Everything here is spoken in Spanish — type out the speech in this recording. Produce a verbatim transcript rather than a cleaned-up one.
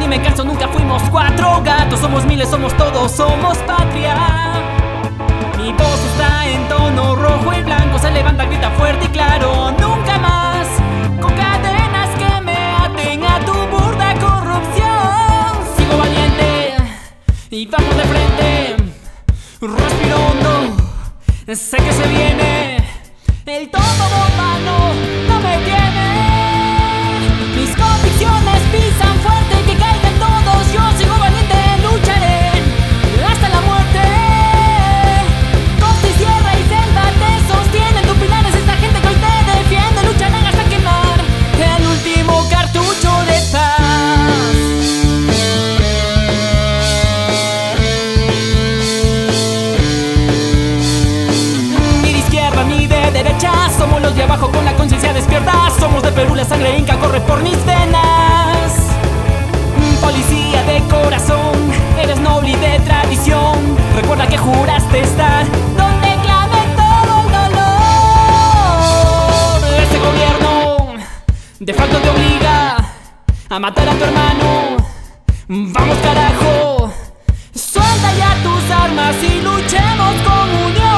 me canso, nunca fuimos cuatro gatos. Somos miles, somos todos, somos patria. Mi voz está en tono rojo y blanco. Se levanta, grita fuerte y claro. Nunca más con cadenas que me aten a tu burda corrupción. Sigo valiente y vamos de frente. Respiro hondo, sé que se viene. El todo bomba no, no me tiene. Mis convicciones pisan fuerte, que caigan todos. Yo sigo valiente, lucharé hasta la muerte. Costa y sierra y selva te sostienen. Tus pilares, esta gente que hoy te defiende. Lucharán hasta quemar el último cartucho de paz. Ni de izquierda ni de derecha, somos los de abajo con la conciencia despierta. Somos de Perú, la sangre inca corre por mis venas. Policía de corazón, eres noble y de tradición. Recuerda que juraste estar donde clame todo el dolor. Este gobierno de facto te obliga a matar a tu hermano. Vamos carajo, suelta ya tus armas y luchemos con unión.